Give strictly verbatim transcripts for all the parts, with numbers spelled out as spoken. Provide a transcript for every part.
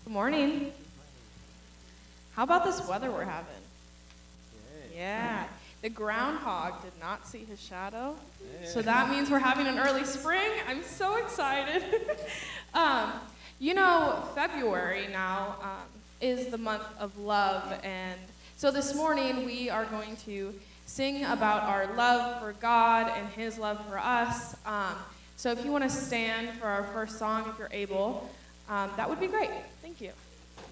Good morning. How about this weather we're having? Yeah. The groundhog did not see his shadow, so that means we're having an early spring. I'm so excited. um, you know, February now um, is the month of love, and so this morning we are going to sing about our love for God and His love for us. Um, so if you want to stand for our first song, if you're able, um, that would be great. Thank you.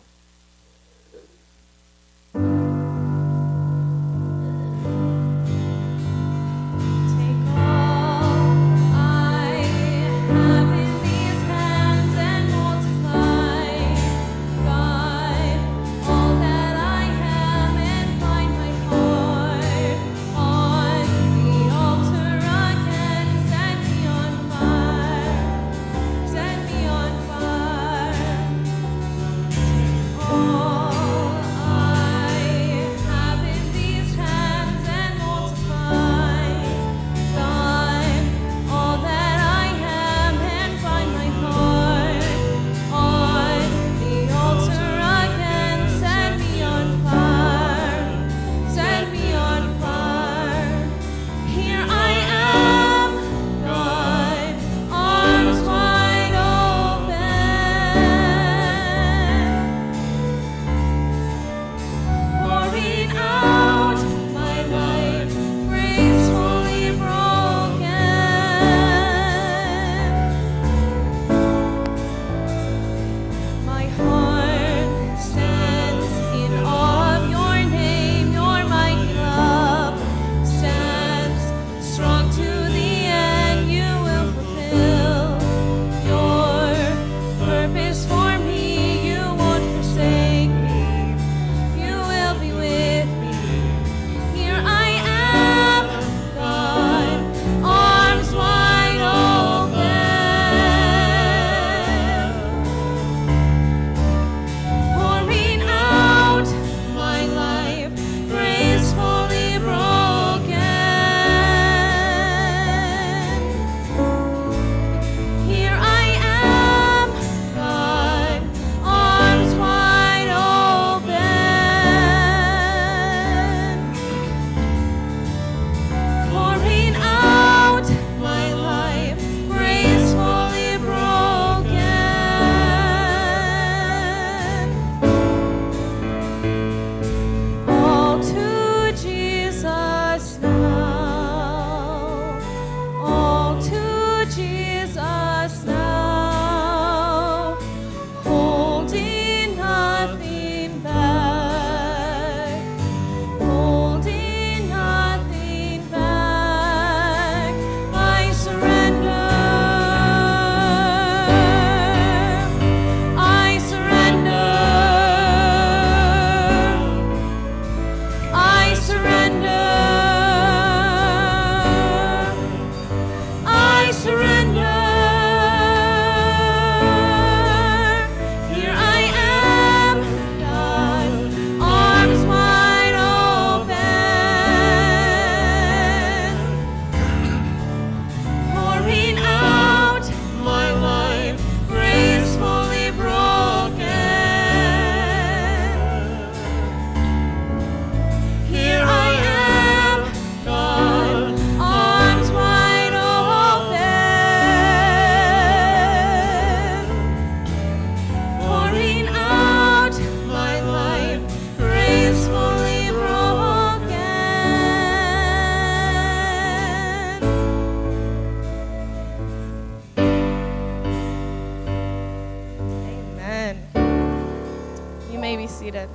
Seated.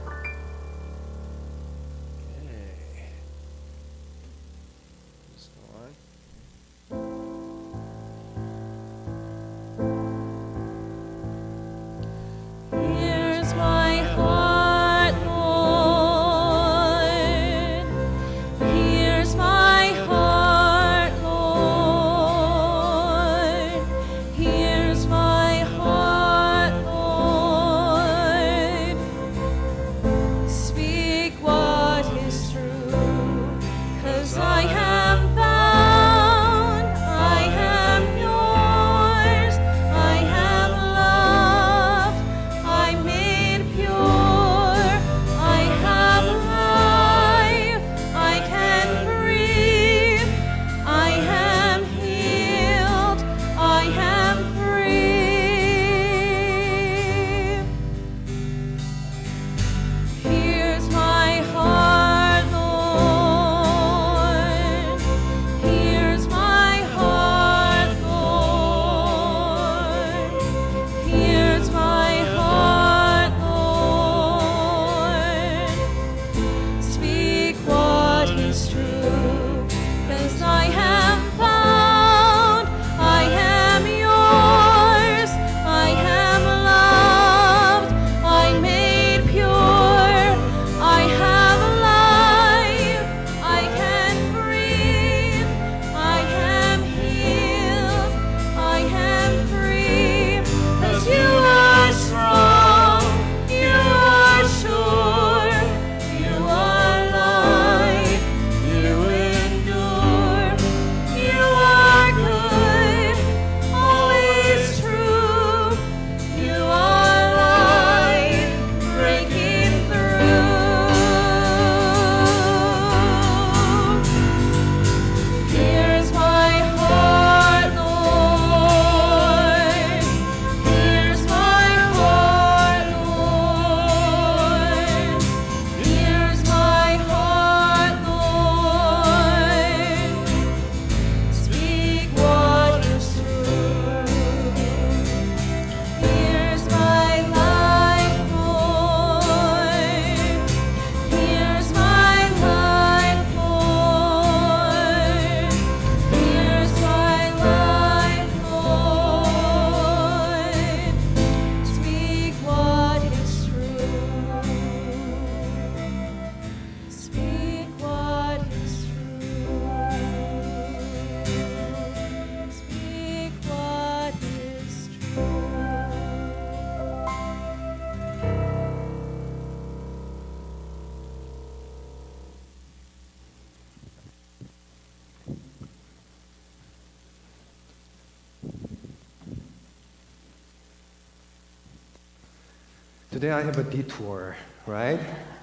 Okay. Just go on. Here's my heart, Lord. Here's my heart, Lord. Here's my heart, Lord. Today I have a detour, right?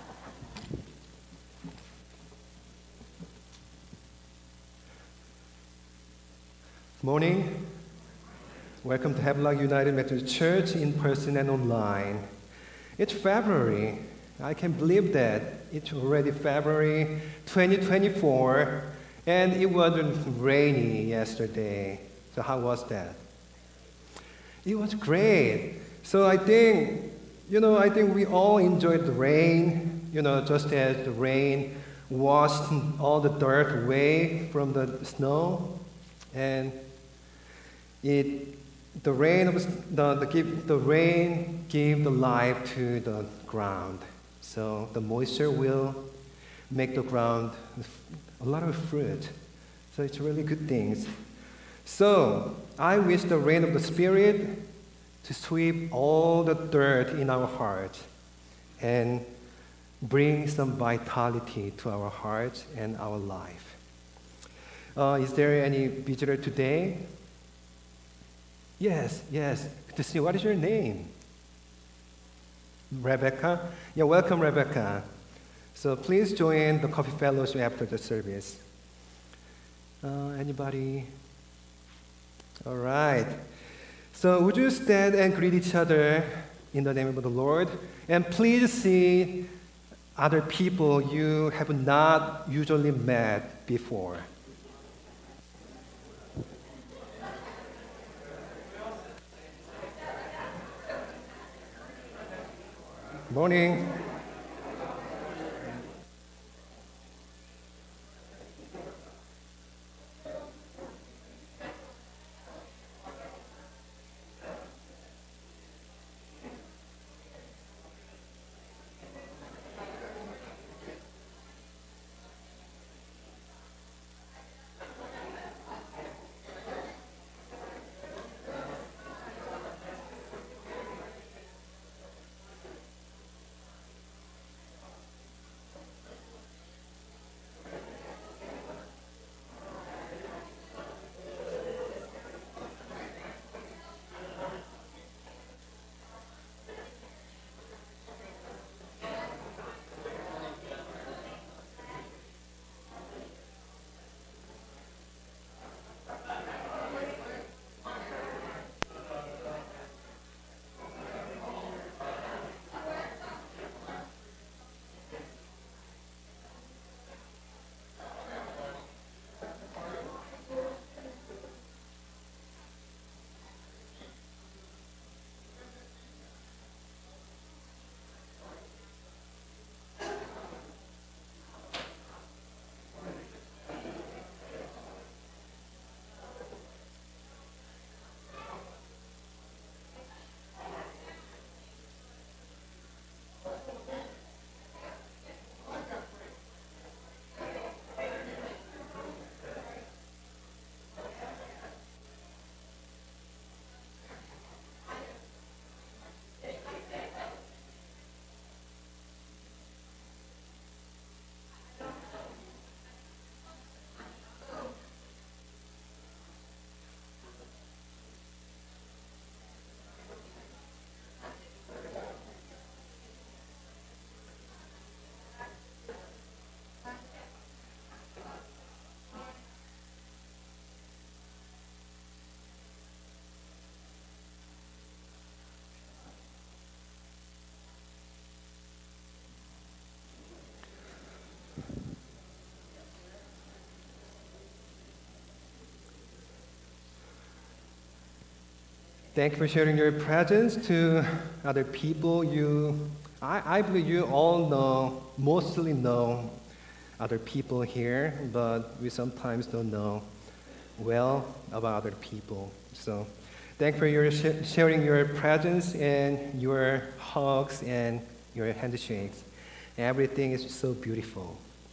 Morning. Welcome to Havelock United Methodist Church in person and online. It's February. I can't believe that. It's already February twenty twenty-four, and it wasn't rainy yesterday. So how was that? It was great. So I think, you know, I think we all enjoyed the rain, you know, just as the rain washed all the dirt away from the snow. And it, the rain, the, the, give, the rain gave the life to the ground. So the moisture will make the ground a lot of fruit. So it's really good things. So I wish the rain of the Spirit to sweep all the dirt in our hearts and bring some vitality to our hearts and our life. Uh, is there any visitor today? Yes, yes. Good to see you. What is your name? Rebecca? Yeah, welcome, Rebecca. So please join the coffee fellowship after the service. Uh, anybody? All right. So would you stand and greet each other in the name of the Lord? And please see other people you have not usually met before. Morning. Thank you for sharing your presence to other people. You, I, I believe you all know, mostly know other people here, but we sometimes don't know well about other people. So thank you for your sh- sharing your presence and your hugs and your handshakes. Everything is so beautiful.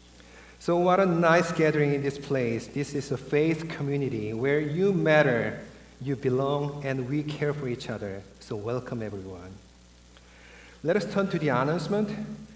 So what a nice gathering in this place. This is a faith community where you matter, you belong, and we care for each other. So welcome, everyone. Let us turn to the announcement.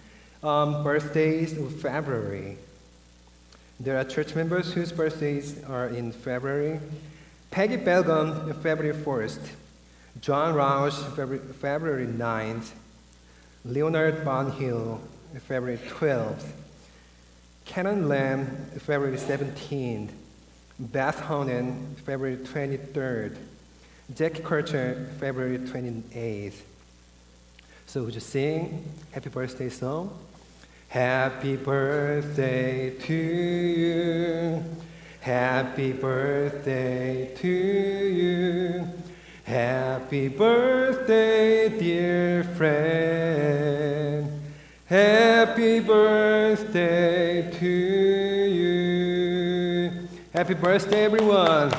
Um, birthdays of February. There are church members whose birthdays are in February. Peggy Belgum, February first. John Rausch, February ninth. Leonard Barnhill, February twelfth. Canon Lamb, February seventeenth. Beth Honan, February twenty-third. Jackie Kircher, February twenty-eighth. So would you sing happy birthday song? Happy birthday to you. Happy birthday to you. Happy birthday, dear friend. Happy birthday to you. Happy birthday, everyone.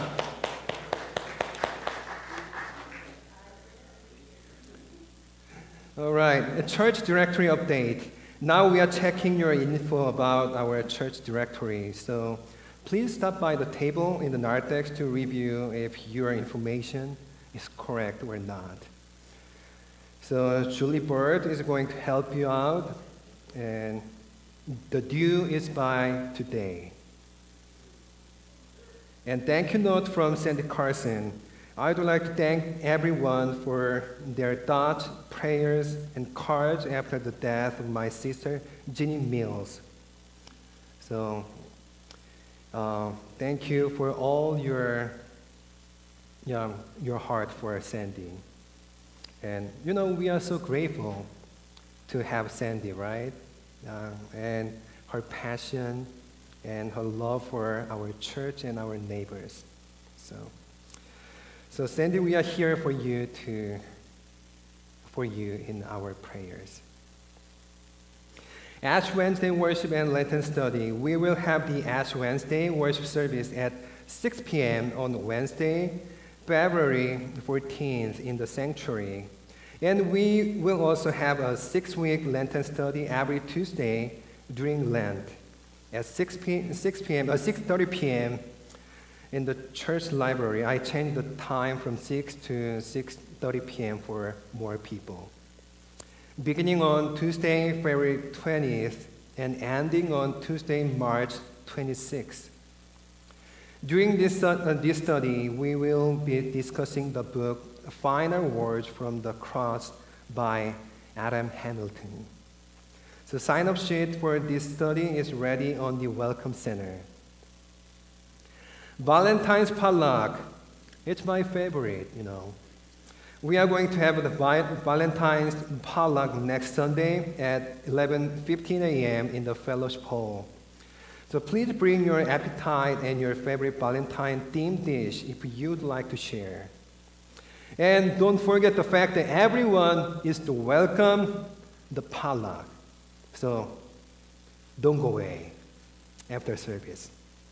All right, a church directory update. Now we are checking your info about our church directory. So please stop by the table in the narthex to review if your information is correct or not. So Julie Bird is going to help you out, and the due is by today. And thank you note from Sandy Carson. I would like to thank everyone for their thoughts, prayers, and cards after the death of my sister, Ginny Mills. So, uh, thank you for all your, yeah, your heart for Sandy. And, you know, we are so grateful to have Sandy, right? Uh, and her passion and her love for our church and our neighbors. So. So Sandy, we are here for you to, for you in our prayers. Ash Wednesday worship and Lenten study. We will have the Ash Wednesday worship service at six p m on Wednesday, February fourteenth in the sanctuary. And we will also have a six-week Lenten study every Tuesday during Lent at six p m, uh, six thirty p m in the church library. I changed the time from six to six thirty p m for more people. Beginning on Tuesday, February twentieth, and ending on Tuesday, March twenty-sixth. During this, uh, this study, we will be discussing the book Final Words from the Cross by Adam Hamilton. So sign-up sheet for this study is ready on the Welcome Center. Valentine's potluck. It's my favorite, you know. We are going to have the Valentine's potluck next Sunday at eleven fifteen a m in the fellowship hall. So please bring your appetite and your favorite Valentine themed dish if you'd like to share. And don't forget the fact that everyone is to welcome the potluck. So don't go away after service.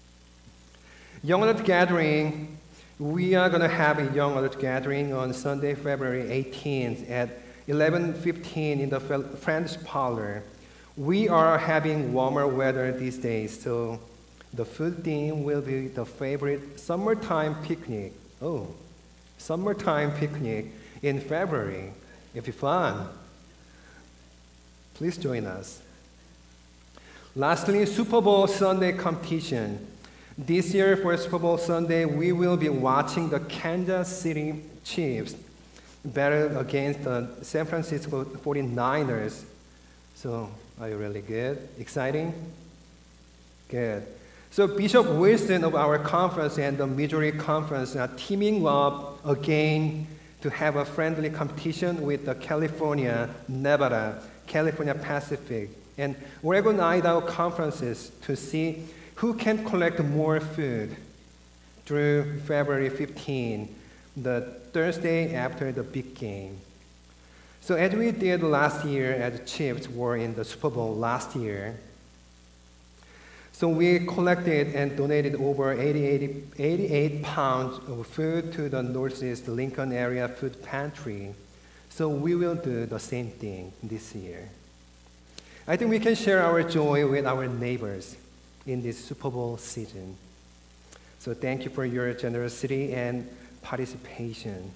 Young Adult Gathering, we are going to have a Young Adult Gathering on Sunday, February eighteenth at eleven fifteen in the French Parlor. We are having warmer weather these days, so the food theme will be the favorite summertime picnic. Oh, summertime picnic in February. It'll be fun. Please join us. Lastly, Super Bowl Sunday competition. This year for Super Bowl Sunday, we will be watching the Kansas City Chiefs battle against the San Francisco forty-niners. So, are you really good? Exciting? Good. So Bishop Wilson of our conference and the Missouri Conference are teaming up again to have a friendly competition with the California, Nevada, California Pacific, and Oregon Idaho conferences to see who can collect more food through February fifteenth, the Thursday after the big game. So as we did last year, as the Chiefs were in the Super Bowl last year, so we collected and donated over eighty-eight pounds of food to the Northeast Lincoln area food pantry. So we will do the same thing this year. I think we can share our joy with our neighbors in this Super Bowl season. So thank you for your generosity and participation.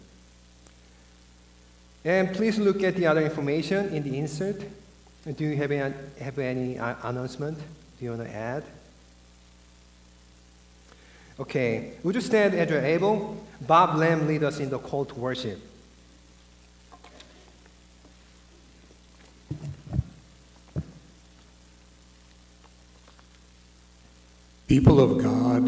And please look at the other information in the insert. Do you have any, have any uh, announcement? Do you want to add? Okay, would you stand as you're able? Bob Lamb lead us in the call to worship. People of God,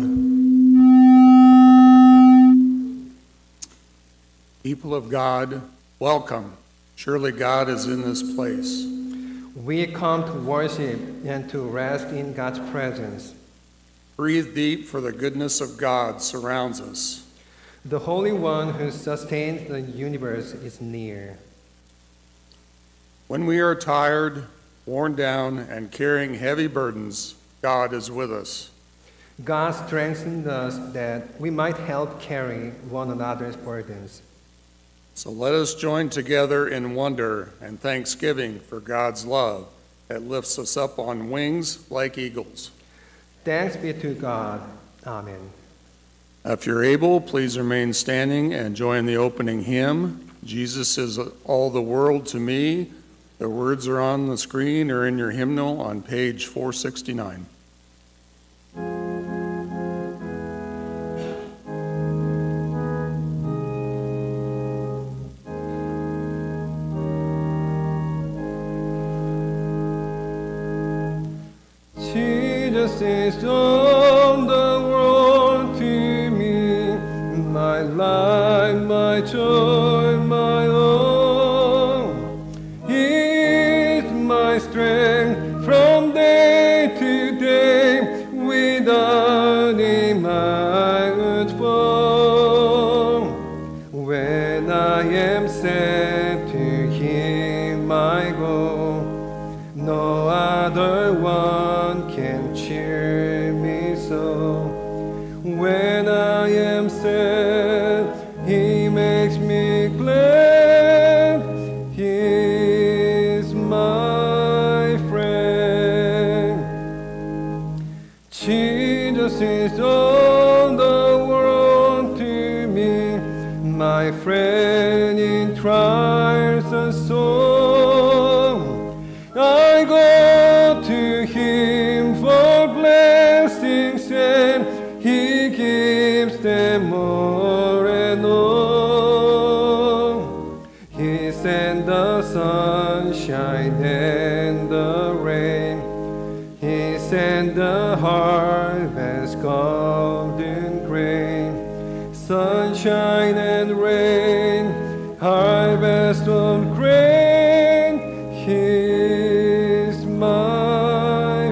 people of God, welcome. Surely God is in this place. We come to worship and to rest in God's presence. Breathe deep, for the goodness of God surrounds us. The Holy One who sustains the universe is near. When we are tired, worn down, and carrying heavy burdens, God is with us. God strengthens us that we might help carry one another's burdens. So let us join together in wonder and thanksgiving for God's love that lifts us up on wings like eagles. Thanks be to God. Amen. If you're able, please remain standing and join the opening hymn, Jesus is All the World to Me. The words are on the screen or in your hymnal on page four sixty-nine. Jesus is all the world to me, my life, my joy, my own. He is my strength from day to day, without him I would fall. When I am sad, to him I go, no other one can cheer me so. When I am sad, he makes me glad. He is my friend. Jesus is all the world to me, my friend in trials and sorrow. I go to him for blessings, and he gives them more and all. He sent the sunshine and the rain. He sent the harvest golden grain. Sunshine and rain, harvest of grain. He is my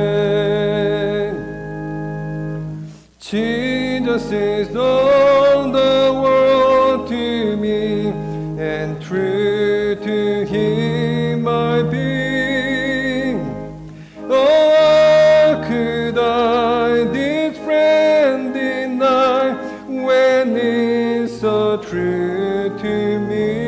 friend. Jesus is all the world to me, and true to him I be. Oh, could I this friend deny, when he's so true to me?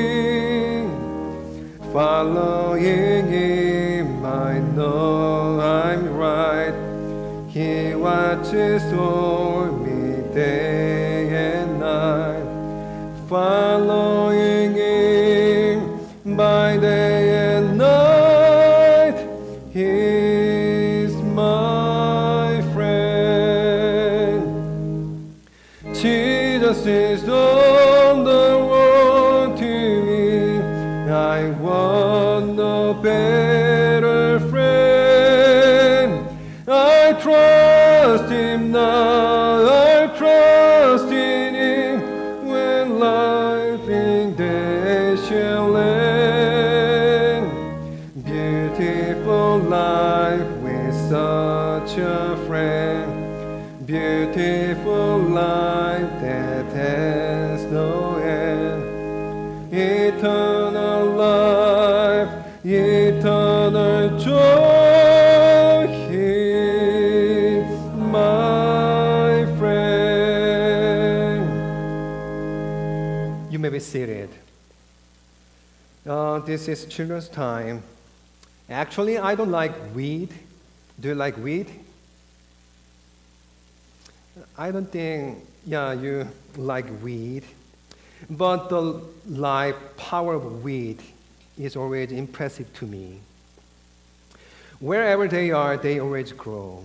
Following him, I know I'm right. He watches over me day and night. Following him by day and night, he is my friend. Jesus is all the world to me. I want no better friend. I trust him now, I trust in him, when life in day shall end. Beautiful life with such a friend, beautiful life that has no end. Eternal life, eternal joy, he is my friend. You may be seated. Uh, this is children's time. Actually, I don't like weed. Do you like weed? I don't think, yeah, you like weed. But the life power of weed is always impressive to me. Wherever they are, they always grow.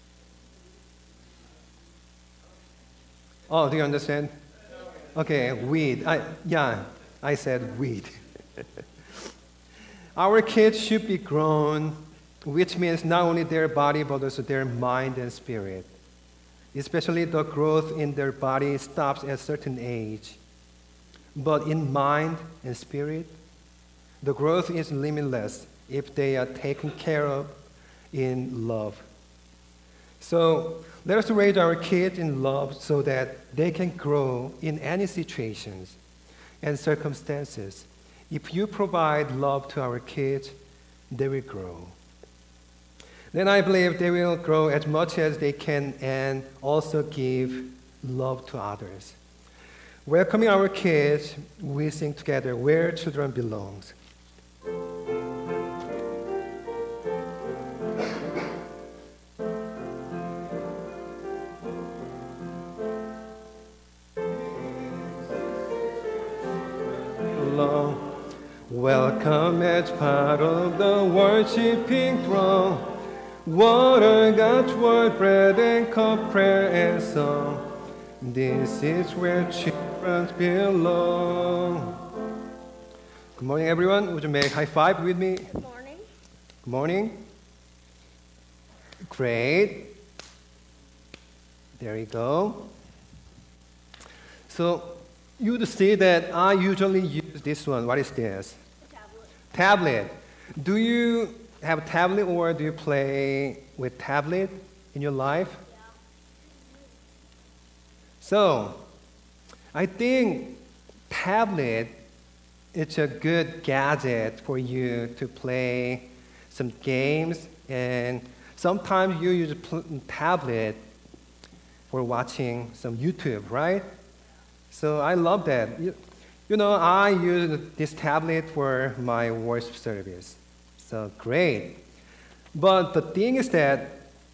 Oh, do you understand? Okay, weed. I, yeah, I said weed. Our kids should be grown which means not only their body, but also their mind and spirit. Especially the growth in their body stops at a certain age. But in mind and spirit, the growth is limitless if they are taken care of in love. So let us raise our kids in love so that they can grow in any situations and circumstances. If you provide love to our kids, they will grow. Then I believe they will grow as much as they can and also give love to others. Welcoming our kids, we sing together, Where Children Belong. Welcome as part of the worshiping throng. Water, God's word, bread and cup, prayer and song. This is where children belong. Good morning, everyone. Would you make high five with me? Good morning. Good morning. Great. There you go. So you'd see that I usually use this one. What is this? Tablet. Tablet. Do you have a tablet or do you play with tablet in your life? Yeah. So, I think tablet is a good gadget for you to play some games, and sometimes you use a pl- tablet for watching some YouTube, right? So I love that. You, you know, I use this tablet for my worship service. So great. But the thing is that,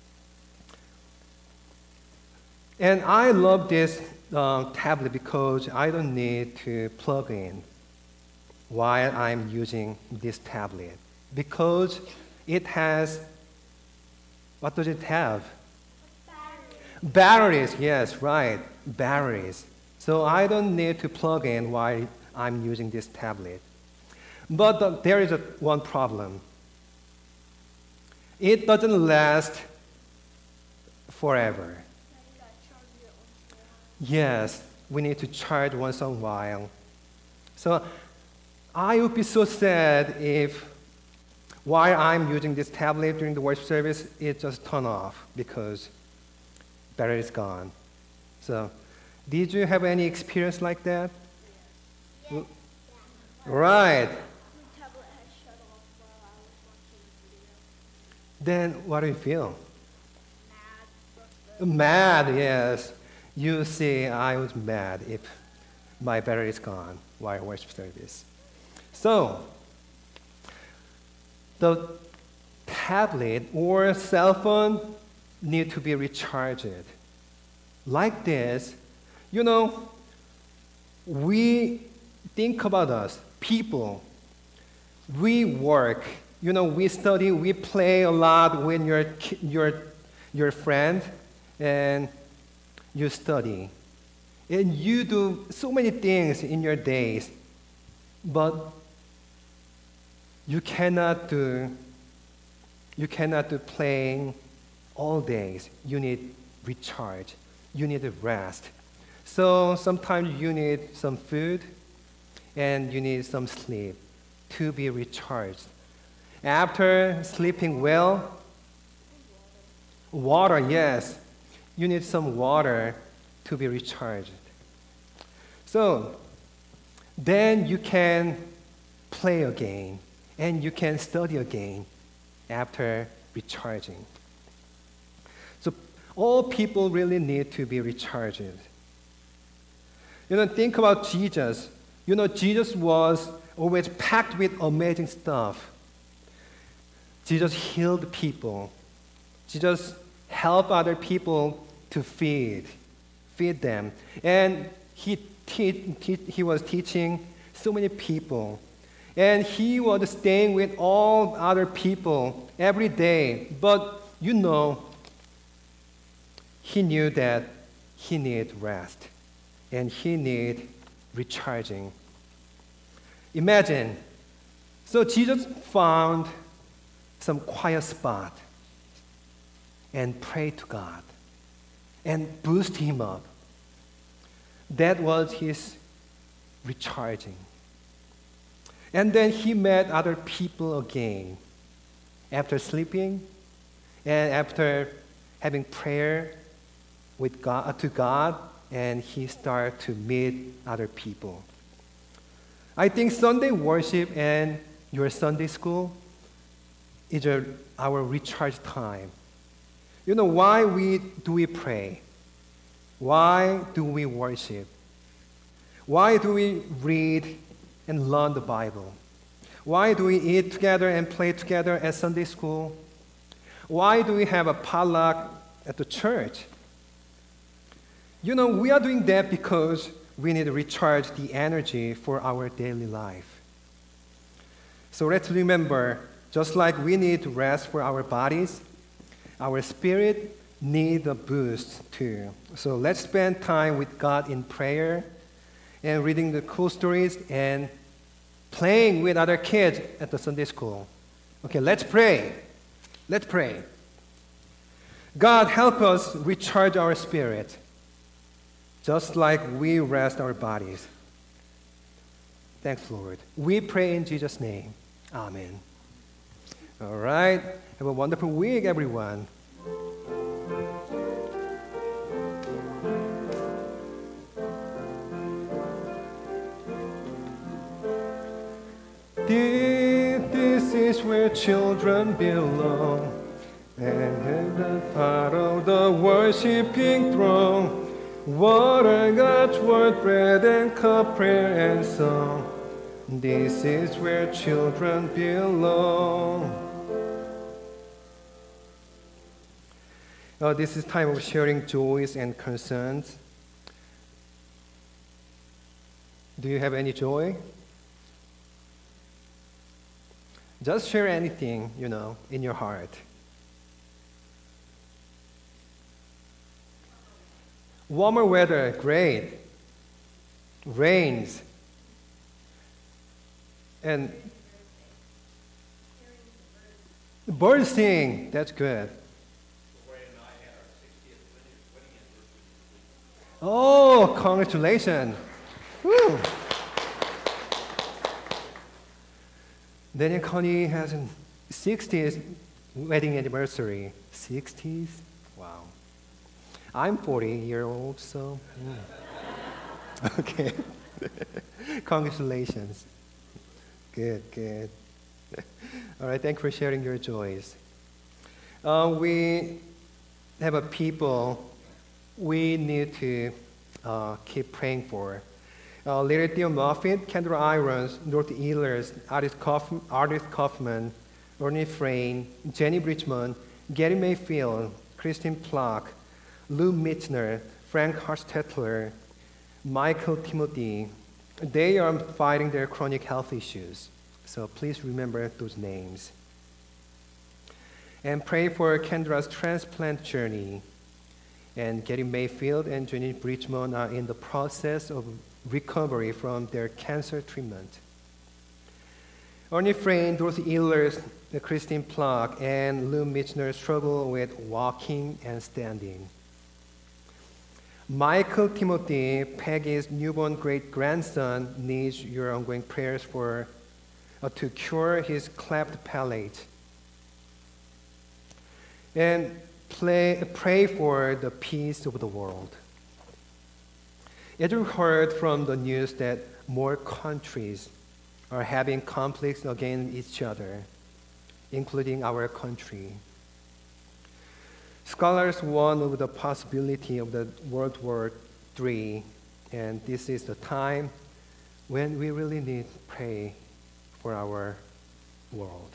and I love this uh, tablet because I don't need to plug in while I'm using this tablet. Because it has, what does it have? Battery. Batteries, yes, right, batteries. So I don't need to plug in while I'm using this tablet. But the, there is a, one problem. It doesn't last forever. Yes, we need to charge once in a while. So I would be so sad if while I'm using this tablet during the worship service, it just turn off because battery is gone. So did you have any experience like that? Yes. Right. My tablet has shut off while I was watching the video. Then what do you feel? Mad. Frustrated. Mad, yes. You see, I was mad if my battery is gone while worship service. So, the tablet or cell phone need to be recharged. Like this, you know, we think about us, people. We work, you know, we study, we play a lot when you're your your friend, and you study. And you do so many things in your days, but you cannot do you cannot do playing all days. You need recharge. You need rest. So sometimes you need some food and you need some sleep to be recharged. After sleeping well, water, yes, you need some water to be recharged. So then you can play again and you can study again after recharging. So all people really need to be recharged. You know, think about Jesus. You know, Jesus was always packed with amazing stuff. Jesus healed people. Jesus helped other people to feed, feed them. And he, te- te- he was teaching so many people. And he was staying with all other people every day. But you know, he knew that he needed rest. And he needed recharging. Imagine, so Jesus found some quiet spot and pray to God and boost him up. That was his recharging. And then he met other people again after sleeping and after having prayer with God, to God, and he started to meet other people. I think Sunday worship and your Sunday school is a, our recharge time. You know, why we, do we pray? Why do we worship? Why do we read and learn the Bible? Why do we eat together and play together at Sunday school? Why do we have a potluck at the church? You know, we are doing that because we need to recharge the energy for our daily life. So let's remember, just like we need to rest for our bodies, our spirit needs a boost too. So let's spend time with God in prayer and reading the cool stories and playing with other kids at the Sunday school. Okay, let's pray. Let's pray. God, help us recharge our spirit, just like we rest our bodies. Thanks, Lord. We pray in Jesus' name. Amen. All right. Have a wonderful week, everyone. This, this is where children belong, and the part of the worshiping throng. Water, God's word, bread and cup, prayer and song. This is where children belong. Oh, this is time of sharing joys and concerns. Do you have any joy? Just share anything, you know, in your heart. Warmer weather, great. Rains. And birds sing, that's good. Oh, congratulations. Woo. Daniel Connie has a sixtieth wedding anniversary. sixties? Wow. I'm forty years old, so yeah. Okay. Congratulations. Good, good. All right, thank you for sharing your joys. Uh, we have a people we need to uh, keep praying for. Uh, Larry Theo Moffitt, Kendra Irons, Dorothy Ehlers, Ardith Kaufman, Ardith Kaufman, Ernie Frayne, Jenny Bridgman, Gary Mayfield, Christine Plock, Lou Mitchner, Frank Hartstetler, Michael Timothy. They are fighting their chronic health issues. So please remember those names. And pray for Kendra's transplant journey. And Gary Mayfield and Jenny Bridgman are in the process of recovery from their cancer treatment. Ernie Frayne, Dorothy Ehlers, Christine Plock, and Lou Mitchner struggle with walking and standing. Michael Timothy, Peggy's newborn great-grandson, needs your ongoing prayers for uh, to cure his cleft palate. And play, pray for the peace of the world. As you heard from the news that more countries are having conflicts against each other, including our country. Scholars warn of the possibility of the World War Three, and this is the time when we really need to pray for our world.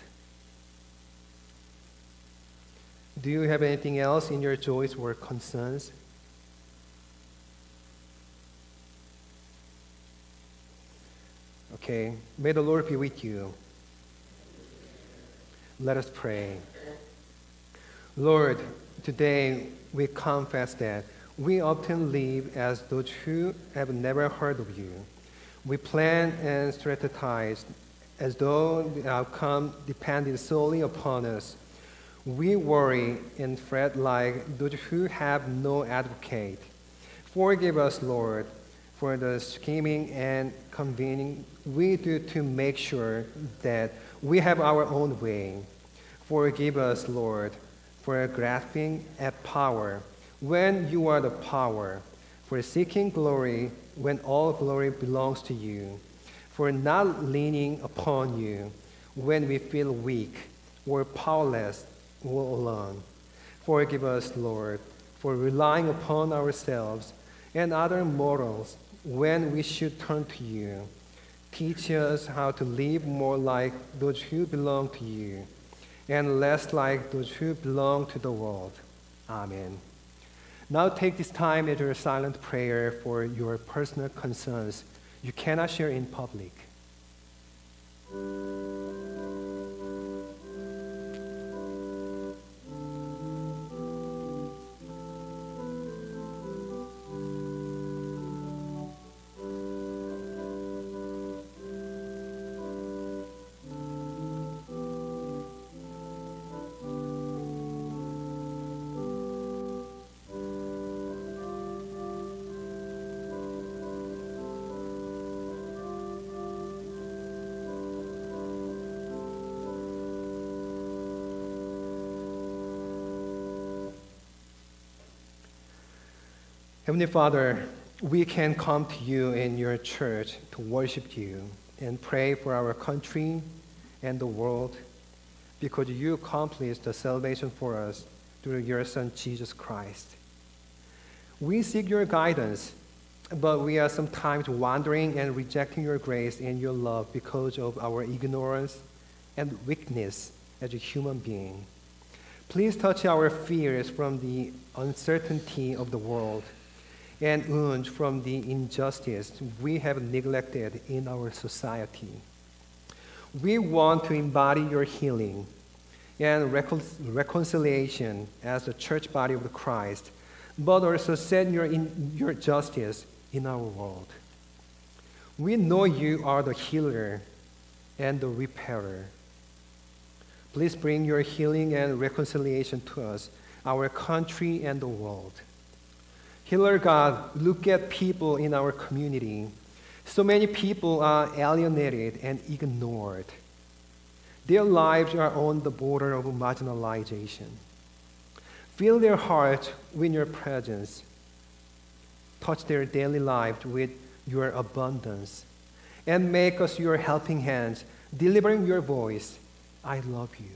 Do you have anything else in your joys or concerns? Okay, may the Lord be with you. Let us pray. Lord, today we confess that we often live as those who have never heard of you. We plan and strategize as though the outcome depended solely upon us. We worry and fret like those who have no advocate. Forgive us, Lord, for the scheming and convening we do to make sure that we have our own way. Forgive us, Lord, for grasping at power when you are the power, for seeking glory when all glory belongs to you, for not leaning upon you when we feel weak or powerless or alone. Forgive us, Lord, for relying upon ourselves and other mortals when we should turn to you. Teach us how to live more like those who belong to you and less like those who belong to the world. Amen. Now take this time as your silent prayer for your personal concerns you cannot share in public. Heavenly Father, we can come to you in your church to worship you and pray for our country and the world because you accomplished the salvation for us through your Son, Jesus Christ. We seek your guidance, but we are sometimes wandering and rejecting your grace and your love because of our ignorance and weakness as a human being. Please touch our fears from the uncertainty of the world and wounds from the injustice we have neglected in our society. We want to embody your healing and recon- reconciliation as the church body of Christ, but also set your, in, your justice in our world. We know you are the healer and the repairer. Please bring your healing and reconciliation to us, our country, and the world. Healer God, look at people in our community. So many people are alienated and ignored. Their lives are on the border of marginalization. Fill their hearts with your presence. Touch their daily lives with your abundance. And make us your helping hands, delivering your voice. I love you.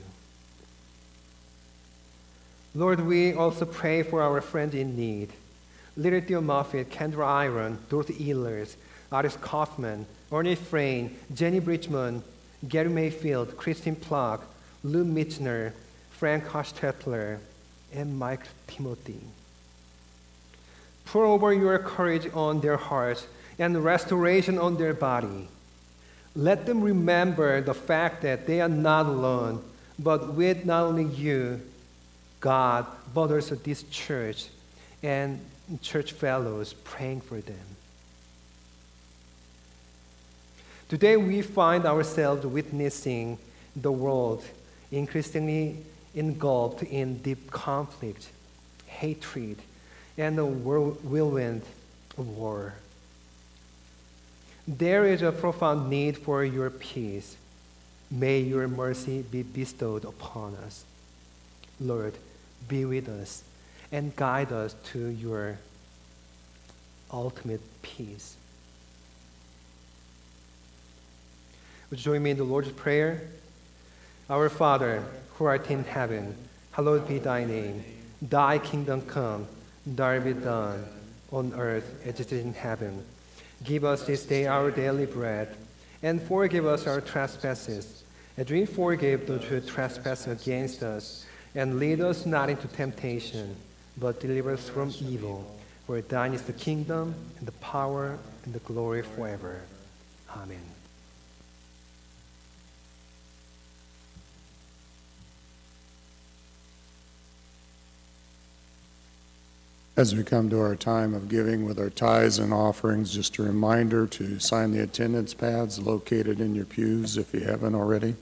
Lord, we also pray for our friends in need. Little Theo Moffitt, Kendra Iron, Dorothy Ehlers, Aris Kaufman, Ernest Frayne, Jenny Bridgman, Gary Mayfield, Christine Plock, Lou Mitchner, Frank Hostetler, and Mike Timothy. Pour over your courage on their hearts and restoration on their body. Let them remember the fact that they are not alone, but with not only you, God, but also this church and church fellows praying for them. Today we find ourselves witnessing the world increasingly engulfed in deep conflict, hatred, and a whirlwind of war. There is a profound need for your peace. May your mercy be bestowed upon us. Lord, be with us and guide us to your ultimate peace. Would you join me in the Lord's Prayer? Our Father, who art in heaven, hallowed be thy name. Thy kingdom come, thy will be done, on earth as it is in heaven. Give us this day our daily bread, and forgive us our trespasses, as we forgive those who trespass against us. And lead us not into temptation, but deliver us from evil. For thine is the kingdom, and the power, and the glory forever. Amen. As we come to our time of giving with our tithes and offerings, just a reminder to sign the attendance pads located in your pews if you haven't already.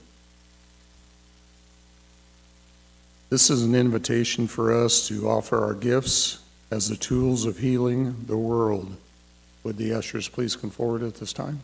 This is an invitation for us to offer our gifts as the tools of healing the world. Would the ushers please come forward at this time?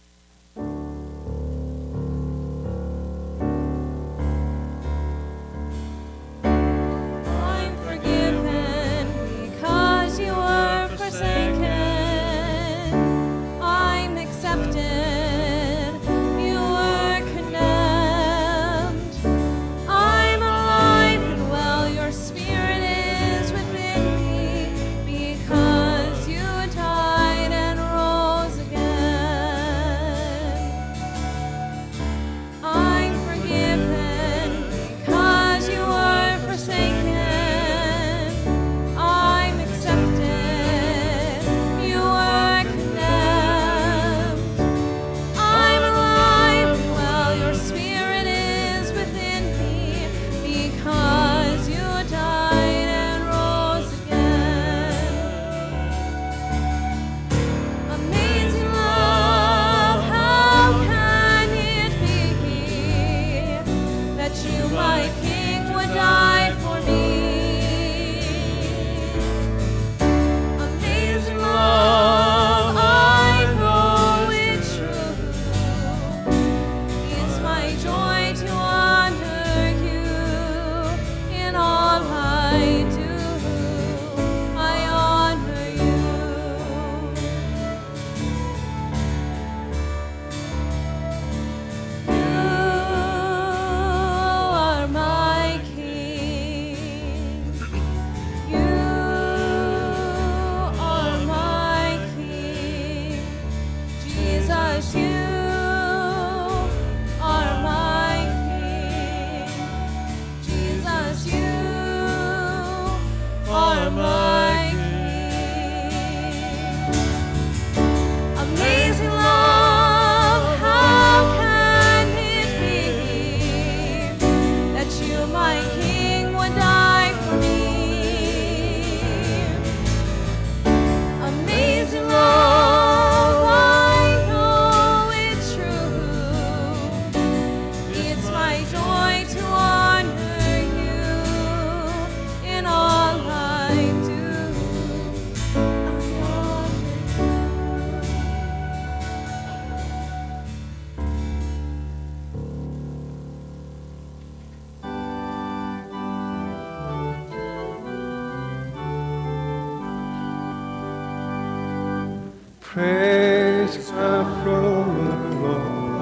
Praise God from the Lord,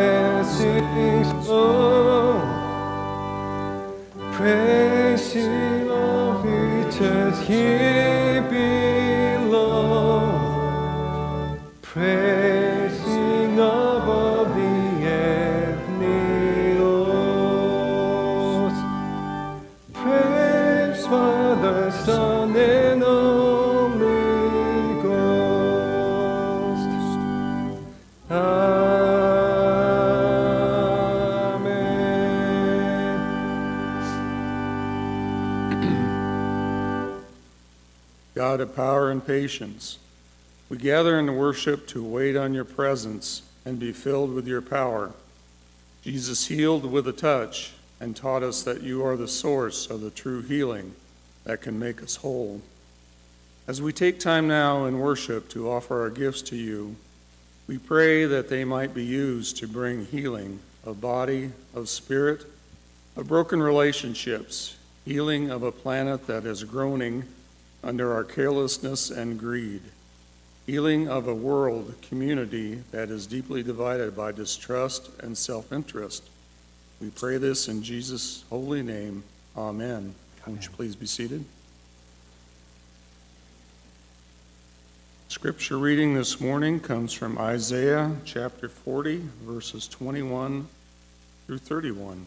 blessings all. Praise Him of riches He below. Praise Him above the heavenly hosts. Praise Father, Son, and Holy God of power and patience, we gather in worship to wait on your presence and be filled with your power. Jesus healed with a touch and taught us that you are the source of the true healing that can make us whole. As we take time now in worship to offer our gifts to you, we pray that they might be used to bring healing of body, of spirit, of broken relationships, healing of a planet that is groaning under our carelessness and greed, healing of a world community that is deeply divided by distrust and self-interest. We pray this in Jesus' holy name. Amen. Won't you please be seated? Scripture reading this morning comes from Isaiah chapter forty, verses twenty-one through thirty-one.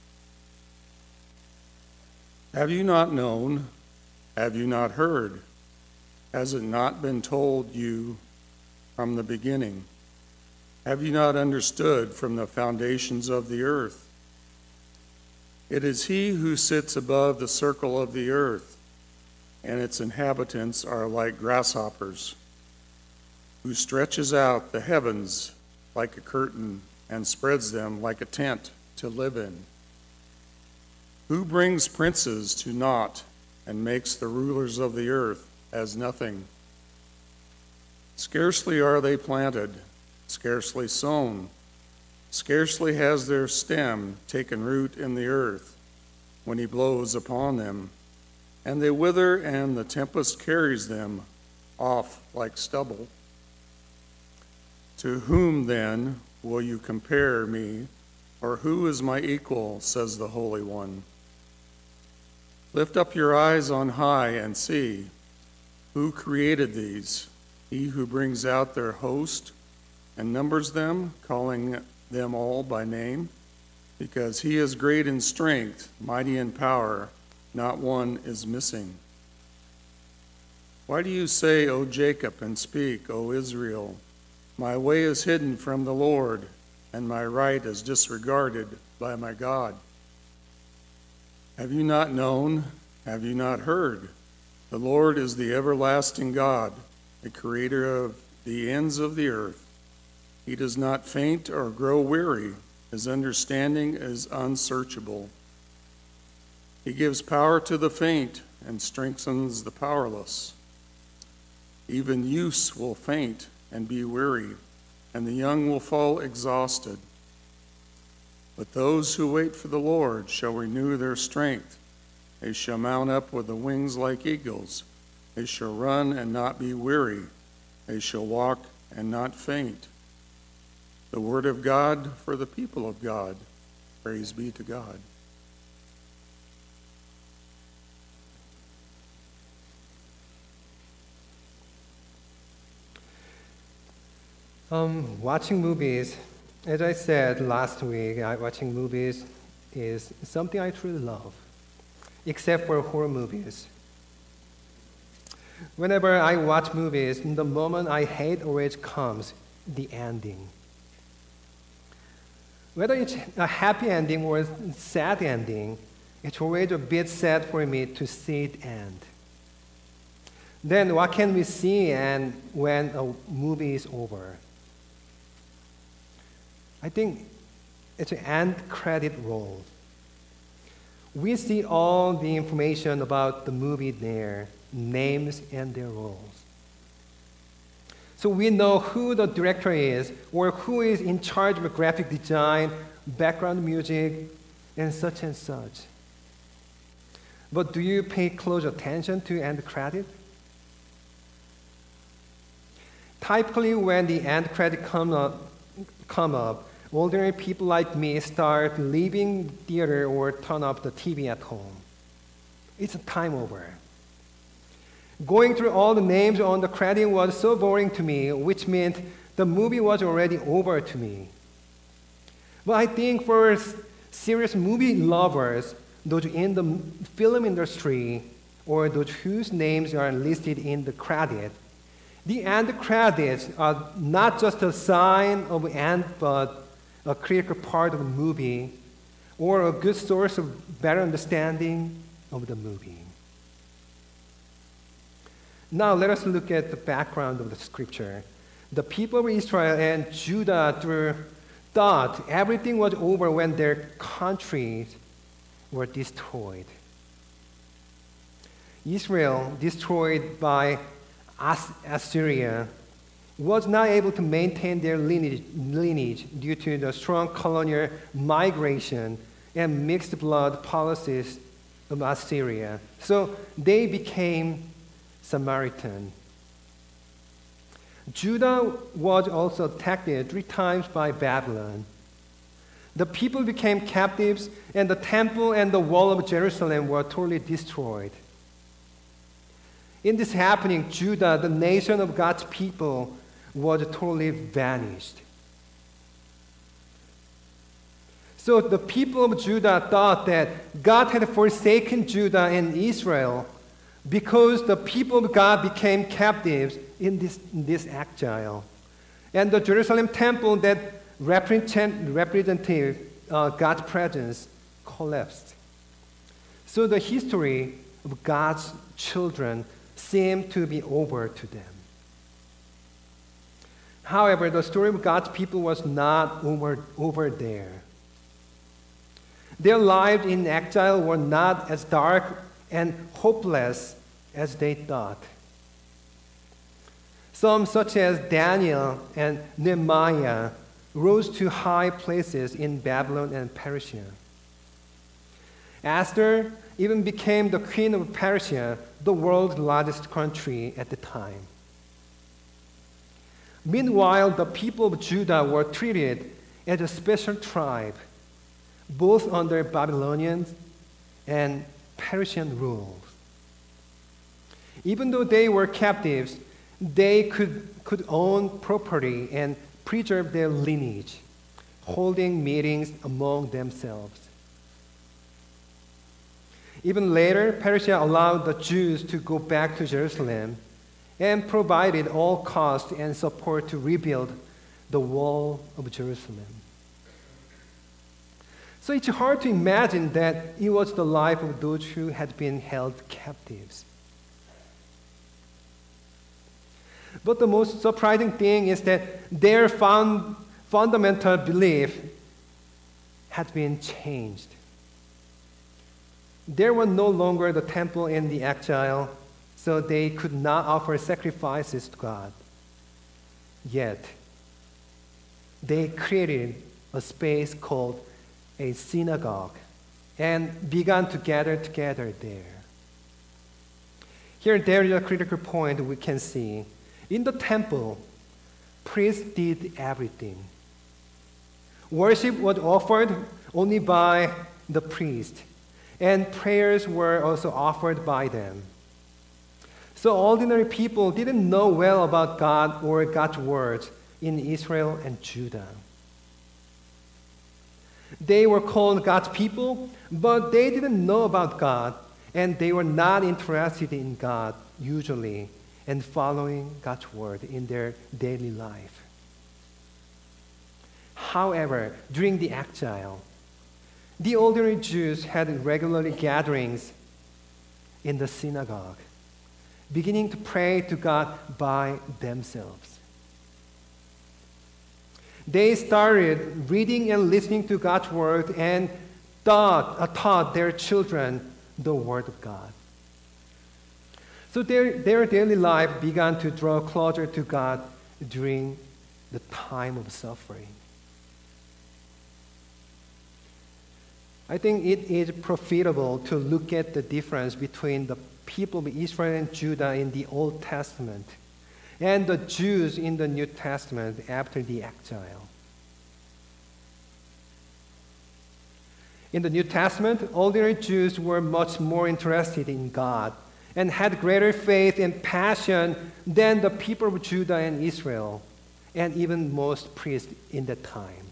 Have you not known? Have you not heard? Has it not been told you from the beginning? Have you not understood from the foundations of the earth? It is He who sits above the circle of the earth. and its inhabitants are like grasshoppers, who stretches out the heavens like a curtain and spreads them like a tent to live in, who brings princes to naught and makes the rulers of the earth as nothing. Scarcely are they planted, scarcely sown, scarcely has their stem taken root in the earth when he blows upon them, and they wither, and the tempest carries them off like stubble. To whom then will you compare me, or who is my equal, says the Holy One? Lift up your eyes on high and see, who created these? He who brings out their host and numbers them, calling them all by name, because he is great in strength, mighty in power, not one is missing. Why do you say, O Jacob, and speak, O Israel, my way is hidden from the Lord, and my right is disregarded by my God? Have you not known? Have you not heard? The Lord is the everlasting God, the creator of the ends of the earth. He does not faint or grow weary. His understanding is unsearchable. He gives power to the faint and strengthens the powerless. Even youths will faint and be weary, and the young will fall exhausted. But those who wait for the Lord shall renew their strength. They shall mount up with the wings like eagles. They shall run and not be weary. They shall walk and not faint. The word of God for the people of God. Praise be to God. Um, watching movies, as I said last week, I, watching movies is something I truly love, except for horror movies. Whenever I watch movies, the moment I hate always comes, the ending. Whether it's a happy ending or a sad ending, it's always a bit sad for me to see it end. Then what can we see and when a movie is over? I think it's an end credit roll. We see all the information about the movie there, names and their roles. So we know who the director is or who is in charge of graphic design, background music, and such and such. But do you pay close attention to end credit? Typically, when the end credit come up, come up, ordinary people like me start leaving theater or turn off the T V at home. It's a time over. Going through all the names on the credit was so boring to me, which meant the movie was already over to me. But I think for serious movie lovers, those in the film industry, or those whose names are listed in the credit, the end credits are not just a sign of end, but a critical part of the movie, or a good source of better understanding of the movie. Now let us look at the background of the scripture. The people of Israel and Judah thought everything was over when their countries were destroyed. Israel, destroyed by Assyria, was not able to maintain their lineage, lineage due to the strong colonial migration and mixed blood policies of Assyria. So they became Samaritan. Judah was also attacked three times by Babylon. The people became captives, and the temple and the wall of Jerusalem were totally destroyed. In this happening, Judah, the nation of God's people, was totally vanished. So the people of Judah thought that God had forsaken Judah and Israel because the people of God became captives in this, in this exile. And the Jerusalem temple that represent, represented uh, God's presence collapsed. So the history of God's children seemed to be over to them. However, the story of God's people was not over, over there. Their lives in exile were not as dark and hopeless as they thought. Some, such as Daniel and Nehemiah, rose to high places in Babylon and Persia. Esther even became the queen of Persia, the world's largest country at the time. Meanwhile, the people of Judah were treated as a special tribe, both under Babylonian and Persian rule. Even though they were captives, they could, could own property and preserve their lineage, holding meetings among themselves. Even later, Persia allowed the Jews to go back to Jerusalem and provided all cost and support to rebuild the wall of Jerusalem. So it's hard to imagine that it was the life of those who had been held captives. But the most surprising thing is that their fund, fundamental belief had been changed. There was no longer the temple in the exile, so they could not offer sacrifices to God. Yet, they created a space called a synagogue and began to gather together there. Here, there is a critical point we can see. In the temple, priests did everything. Worship was offered only by the priest, and prayers were also offered by them. So ordinary people didn't know well about God or God's word in Israel and Judah. They were called God's people, but they didn't know about God, and they were not interested in God usually and following God's word in their daily life. However, during the exile, the ordinary Jews had regularly gatherings in the synagogue, beginning to pray to God by themselves. They started reading and listening to God's word and taught, uh, taught their children the word of God. So their, their daily life began to draw closer to God during the time of suffering. I think it is profitable to look at the difference between the people of Israel and Judah in the Old Testament and the Jews in the New Testament after the exile. In the New Testament, ordinary Jews were much more interested in God and had greater faith and passion than the people of Judah and Israel, and even most priests in that time.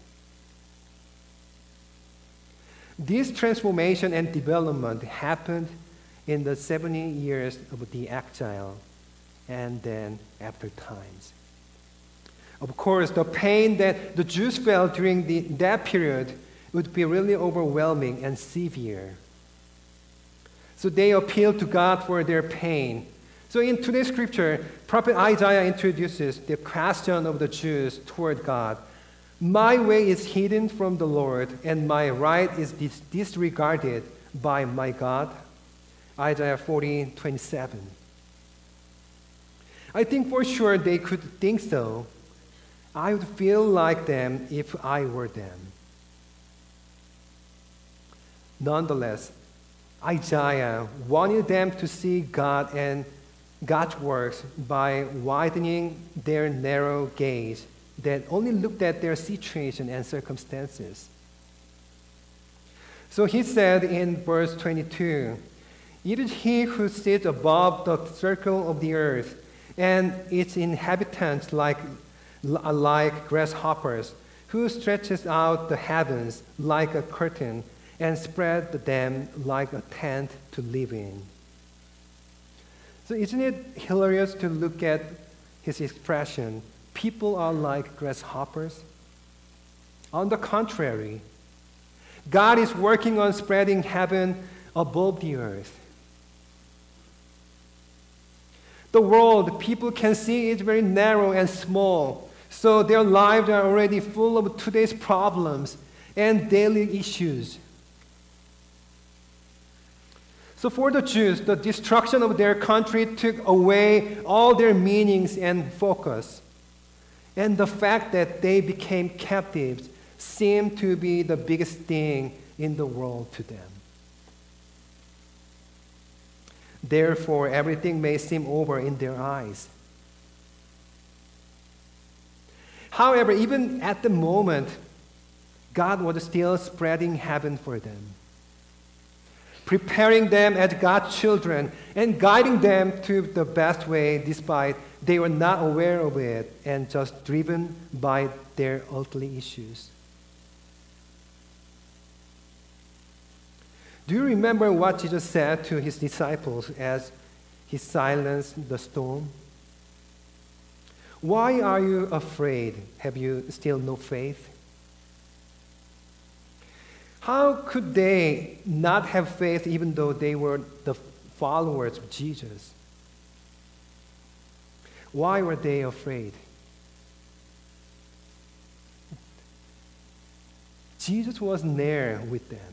This transformation and development happened in the seventy years of the exile and then after times. Of course, the pain that the Jews felt during the, that period would be really overwhelming and severe. So they appealed to God for their pain. So in today's scripture, Prophet Isaiah introduces the question of the Jews toward God. My way is hidden from the Lord, and my right is dis- disregarded by my God. Isaiah forty twenty-seven. I think for sure they could think so. I would feel like them if I were them. Nonetheless, Isaiah wanted them to see God and God's works by widening their narrow gaze that only looked at their situation and circumstances. So he said in verse twenty-two, "It is he who sits above the circle of the earth, and its inhabitants like, like grasshoppers, who stretches out the heavens like a curtain and spread them like a tent to live in." So isn't it hilarious to look at his expression, people are like grasshoppers? On the contrary, God is working on spreading heaven above the earth. The world, people can see is very narrow and small. So their lives are already full of today's problems and daily issues. So for the Jews, the destruction of their country took away all their meanings and focus. And the fact that they became captives seemed to be the biggest thing in the world to them. Therefore, everything may seem over in their eyes. However, even at the moment, God was still spreading heaven for them, preparing them as God's children and guiding them to the best way despite they were not aware of it and just driven by their earthly issues. Do you remember what Jesus said to his disciples as he silenced the storm? Why are you afraid? Have you still no faith? How could they not have faith even though they were the followers of Jesus? Why were they afraid? Jesus was there with them.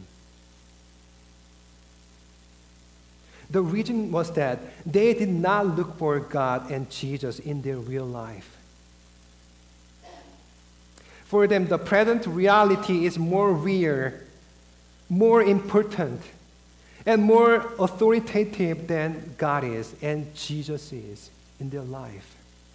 The reason was that they did not look for God and Jesus in their real life. For them, the present reality is more real, more important, and more authoritative than God is and Jesus is in their life.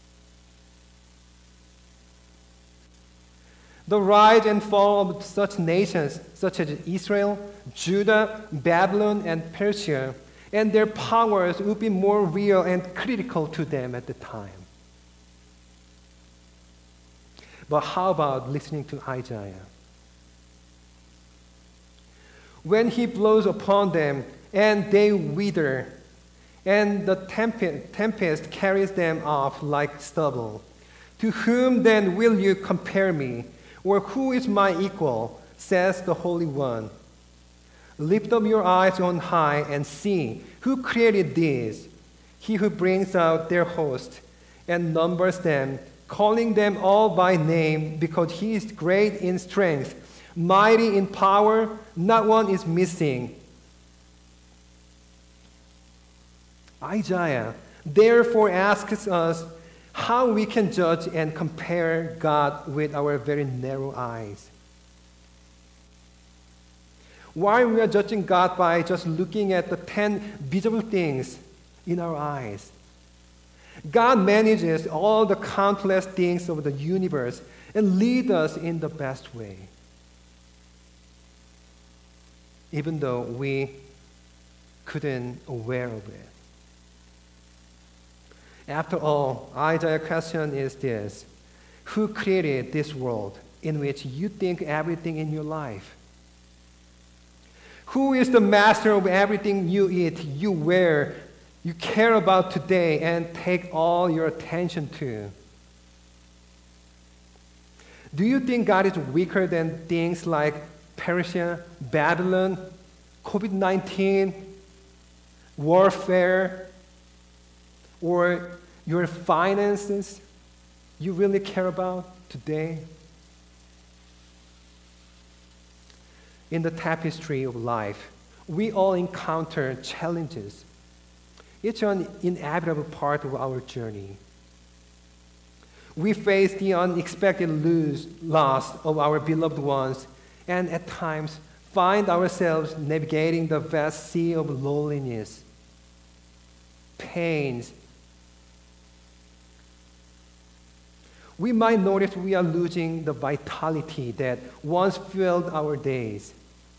The rise and fall of such nations such as Israel, Judah, Babylon, and Persia and their powers would be more real and critical to them at the time. But how about listening to Isaiah? When he blows upon them and they wither, and the tempest, tempest carries them off like stubble, to whom then will you compare me? Or who is my equal? Says the Holy One. Lift up your eyes on high and see who created these, he who brings out their host and numbers them, calling them all by name, because he is great in strength, mighty in power, not one is missing. Isaiah therefore asks us how we can judge and compare God with our very narrow eyes. Why we are judging God by just looking at the ten visible things in our eyes? God manages all the countless things of the universe and leads us in the best way. Even though we couldn't aware of it. After all, Isaiah's question is this: who created this world in which you think everything in your life? Who is the master of everything you eat, you wear, you care about today, and take all your attention to? Do you think God is weaker than things like Persia, Babylon, COVID nineteen, warfare, or your finances you really care about today? In the tapestry of life, we all encounter challenges. It's an inevitable part of our journey. We face the unexpected lose, loss of our beloved ones, and at times find ourselves navigating the vast sea of loneliness, pains. We might notice we are losing the vitality that once filled our days.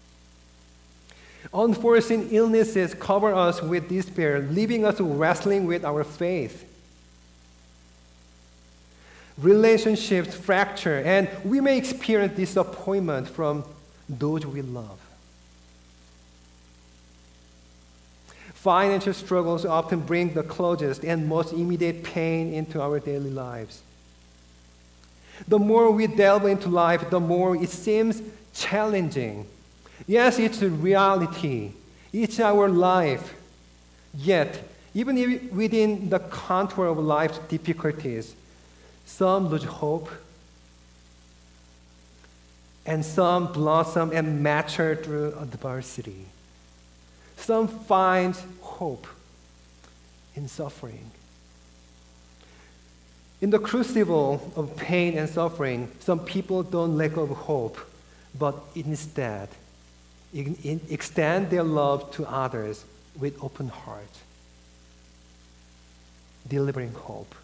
Unforeseen illnesses cover us with despair, leaving us wrestling with our faith. Relationships fracture, and we may experience disappointment from those we love. Financial struggles often bring the closest and most immediate pain into our daily lives. The more we delve into life, the more it seems challenging. Yes, it's a reality. It's our life. Yet, even if within the contour of life's difficulties, some lose hope, and some blossom and mature through adversity. Some find hope in suffering. In the crucible of pain and suffering, some people don't let go of hope, but instead extend their love to others with open heart, delivering hope.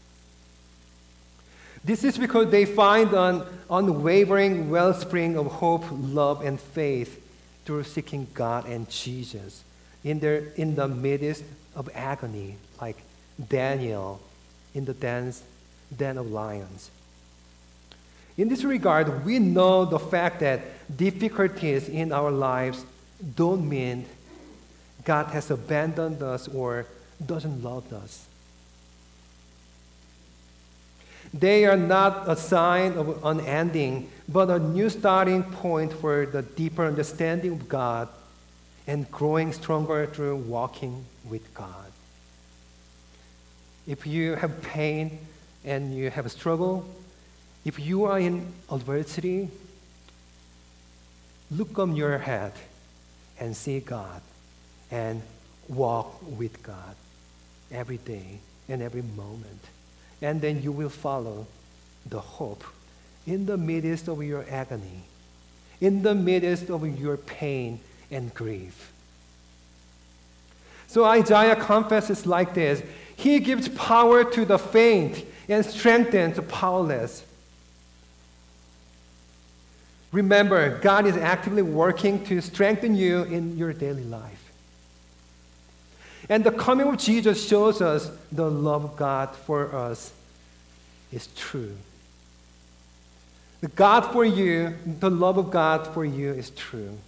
This is because they find an unwavering wellspring of hope, love, and faith through seeking God and Jesus in, their, in the midst of agony, like Daniel in the dens, den of lions. In this regard, we know the fact that difficulties in our lives don't mean God has abandoned us or doesn't love us. They are not a sign of unending, but a new starting point for the deeper understanding of God and growing stronger through walking with God. If you have pain and you have a struggle, if you are in adversity, look on your head and see God and walk with God every day and every moment. And then you will follow the hope in the midst of your agony, in the midst of your pain and grief. So Isaiah confesses like this: He gives power to the faint and strengthens the powerless. Remember, God is actively working to strengthen you in your daily life. And the coming of Jesus shows us the love of God for us is true. The God for you, the love of God for you is true.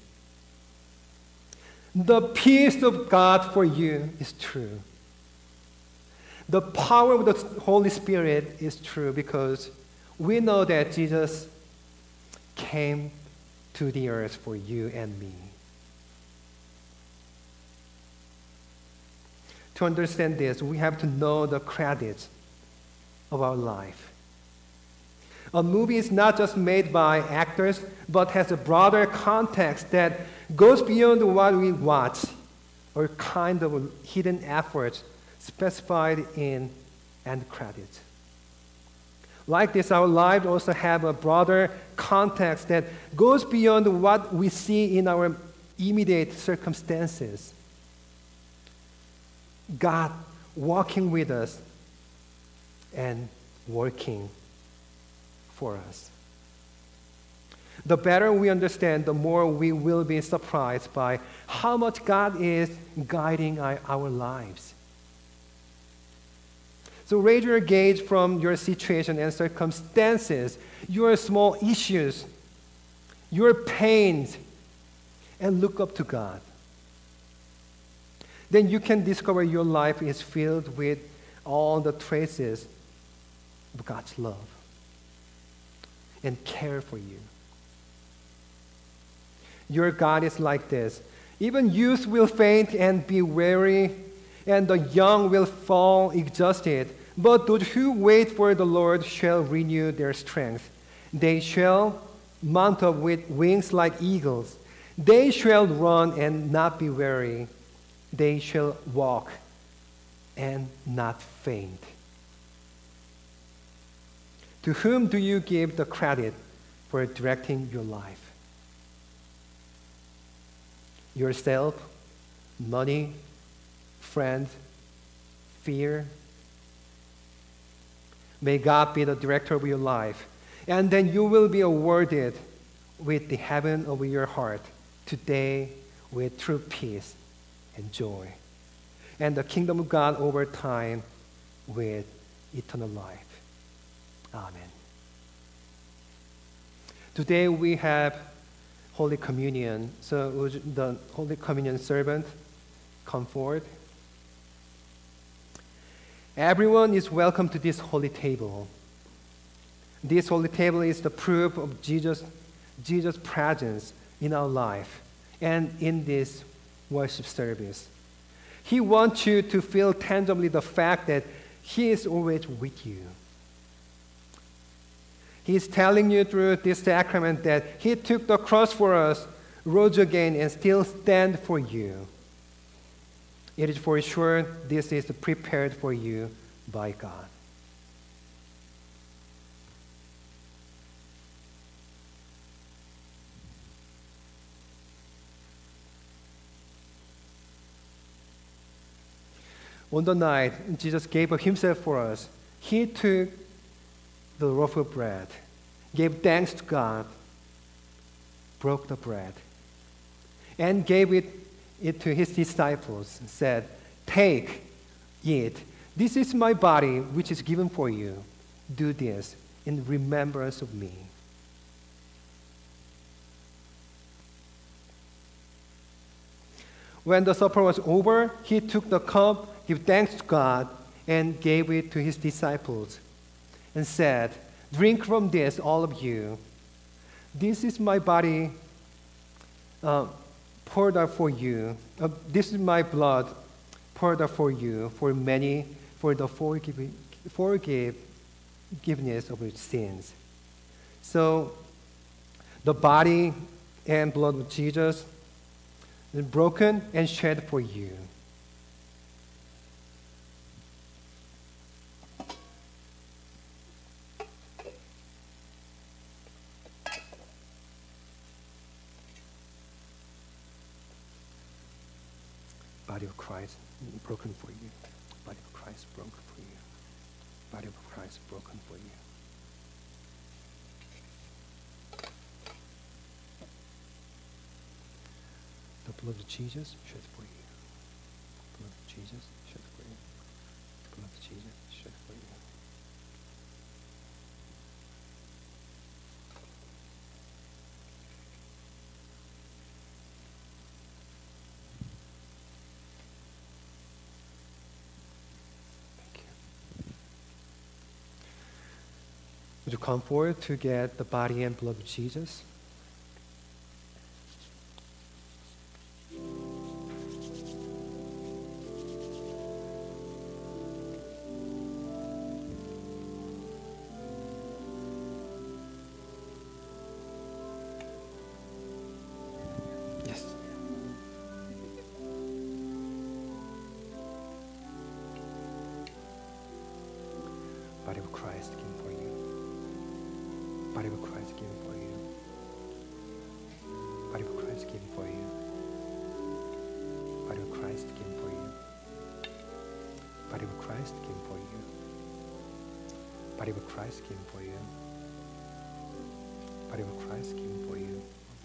The peace of God for you is true. The power of the Holy Spirit is true because we know that Jesus came to the earth for you and me. To understand this, we have to know the credits of our life. A movie is not just made by actors, but has a broader context that goes beyond what we watch, or kind of hidden efforts specified in end credits. Like this, our lives also have a broader context that goes beyond what we see in our immediate circumstances. God walking with us and working for us. The better we understand, the more we will be surprised by how much God is guiding our, our lives. So raise your gaze from your situation and circumstances, your small issues, your pains, and look up to God. Then you can discover your life is filled with all the traces of God's love and care for you. Your God is like this: even youth will faint and be weary, and the young will fall exhausted. But those who wait for the Lord shall renew their strength. They shall mount up with wings like eagles. They shall run and not be weary. They shall walk and not faint. To whom do you give the credit for directing your life? Yourself, money, friends, fear? May God be the director of your life, and then you will be awarded with the heaven of your heart today with true peace and joy, and the kingdom of God over time with eternal life. Amen. Today we have Holy Communion, so would the Holy Communion servant come forward? Everyone is welcome to this holy table. This holy table is the proof of Jesus, Jesus' presence in our life and in this worship service. He wants you to feel tangibly the fact that He is always with you. He is telling you through this sacrament that He took the cross for us, rose again, and still stands for you. It is for sure this is prepared for you by God. On the night Jesus gave Himself for us, He took the loaf of bread, gave thanks to God, broke the bread, and gave it, it to His disciples, and said, "Take, eat. This is my body, which is given for you. Do this in remembrance of me." When the supper was over, He took the cup, gave thanks to God, and gave it to His disciples, and said, "Drink from this, all of you. This is my body uh, poured out for you. Uh, this is my blood poured out for you, for many, for the forgive, forgive, forgiveness of your sins." So, the body and blood of Jesus is broken and shed for you. Body of Christ broken for you. Body of Christ broken for you. Body of Christ broken for you. The blood of Jesus shed for you. Blood of Jesus shed for you. Blood of Jesus shed for you. Thank you. Would you come forward to get the body and blood of Jesus? Yes. Body of Christ given for you. Body of Christ given for you. Body of Christ given for you. Body of Christ given for you. Body of Christ given for you. Body of Christ given for you. Body of Christ given for you.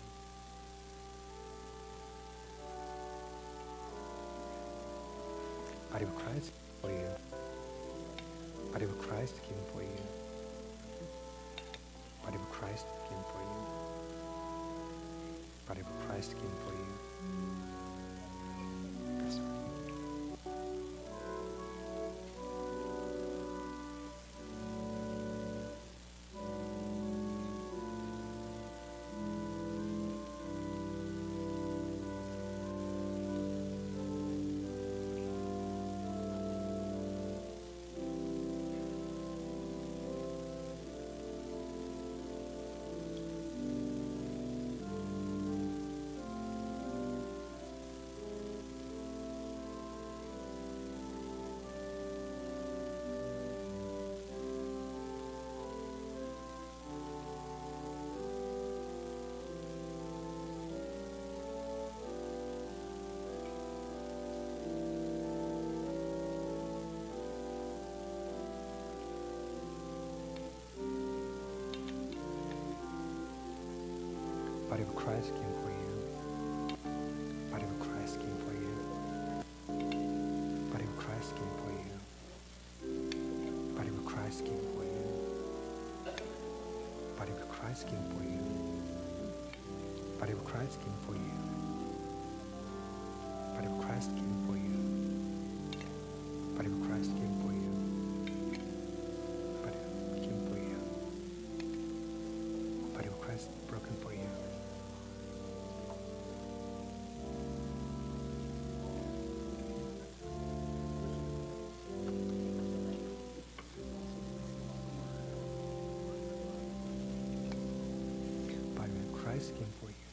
Body of Christ for you. Body of Christ given for you. Body of Christ given for you. Body of Christ given for you. Yes, sir. Body of Christ came for you. Body of Christ came for you. Body of Christ came for you. Body of Christ came for you. Body of Christ came for you. Body of Christ came for you. Body of Christ came for you. Body of Christ came for you. Body came for you. Body of Christ broken for you. Christ came for you.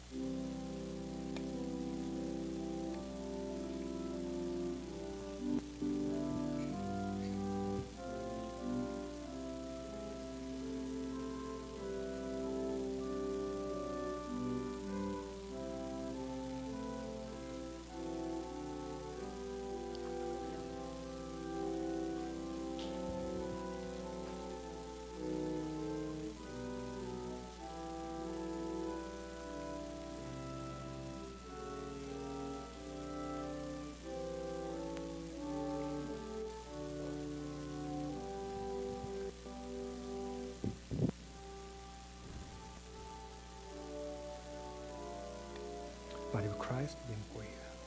Body of Christ came for you.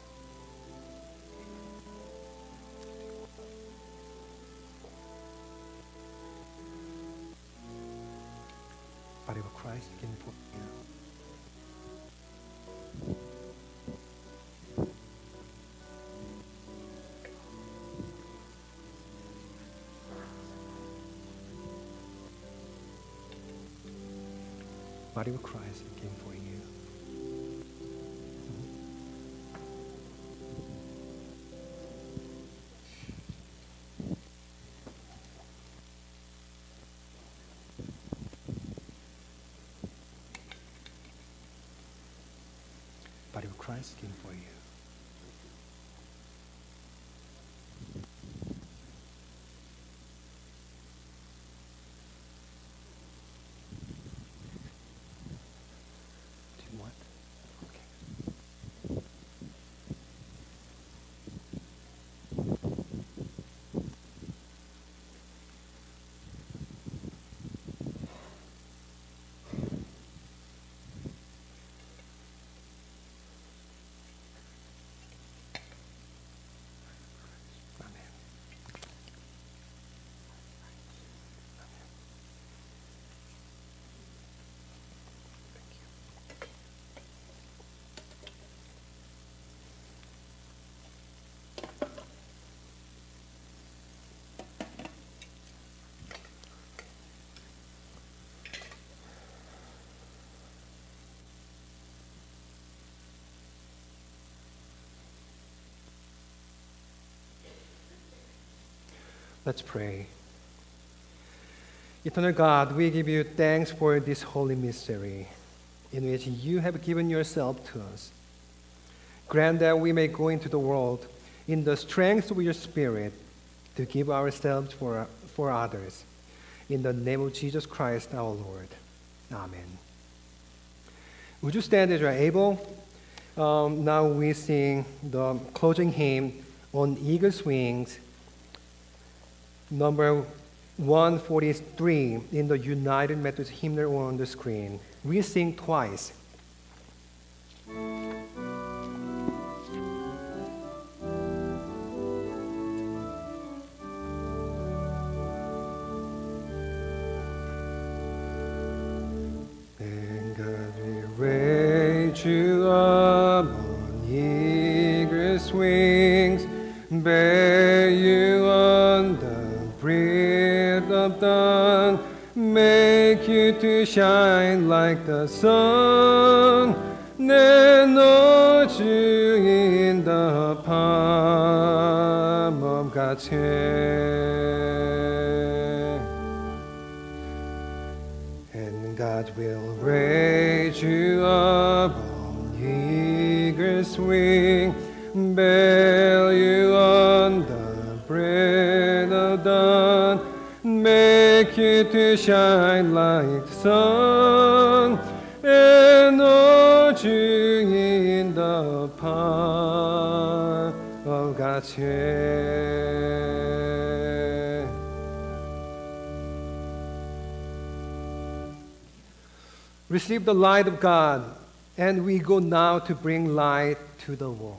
Body of Christ came for you. Body of Christ came for you. Body of Christ came for you. Do you want? Okay. Amen. Thank you. Let's pray. Eternal God, we give you thanks for this holy mystery in which you have given yourself to us. Grant that we may go into the world in the strength of your Spirit to give ourselves for, for others. In the name of Jesus Christ our Lord. Amen. Would you stand as you are able? Um, now we sing the closing hymn, On Eagle's Wings, number one forty-three in the United Methodist Hymnal on the screen. We sing twice. And God will raise you up on eagle's wings, bear you on the breath of dawn, make you to shine like the sun, 내놓을 you in the palm of God's hand. And God will raise you up on eagle's wing, bear you on the breath of dawn, make you to shine like the sun, and hold you in the palm of God's hand. Receive the light of God, and we go now to bring light to the world.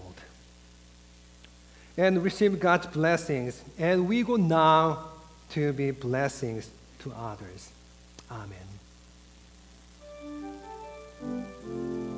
And receive God's blessings, and we go now to be blessings to others. Amen.